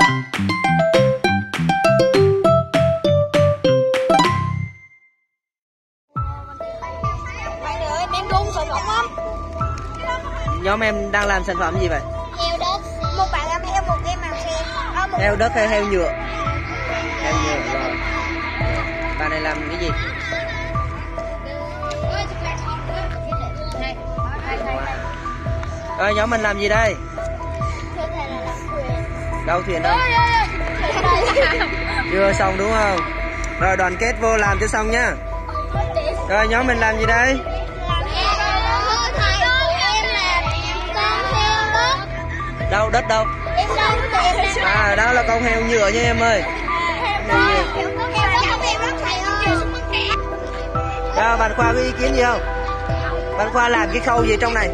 Nhóm em đang làm sản phẩm gì vậy? Heo đất. Một bạn làm heo, một em làm xe. Heo đất hay heo nhựa? Heo nhựa rồi. Bạn này làm cái gì? Rồi nhóm mình làm gì đây? Đâu thuyền đâu? Chưa xong đúng không? Rồi đoàn kết vô làm cho xong nhá. Rồi nhóm mình làm gì đây? Đâu đất đâu? À đó là con heo nhựa nha em ơi. Đó, bạn Khoa có ý kiến gì không? Bạn Khoa làm cái khâu gì trong này?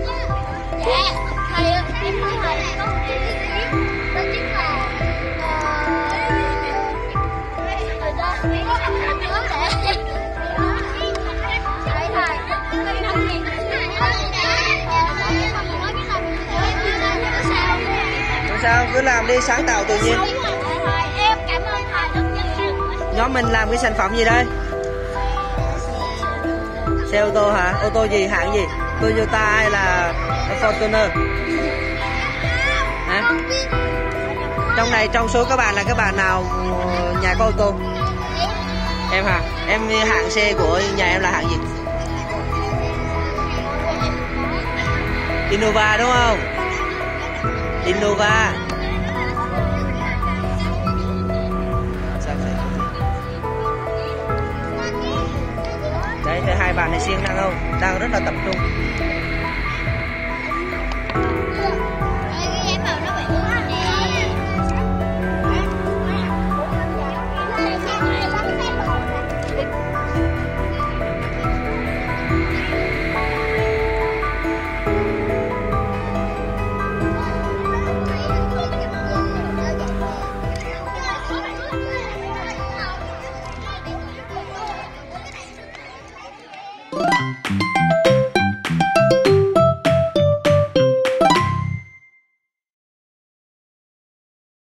Sao cứ làm đi, sáng tạo tự nhiên. Nhóm mình làm cái sản phẩm gì đây? Xe ô tô hả? Ô tô gì, hãng gì? Toyota hay là Fortuner? Hả? Trong này, trong số các bạn là các bạn nào nhà có ô tô? Em hả? Em hãng xe của nhà em là hãng gì? Innova đúng không? Innova. Đấy, thấy hai bạn này siêng năng không? Đang rất là tập trung. Thank you.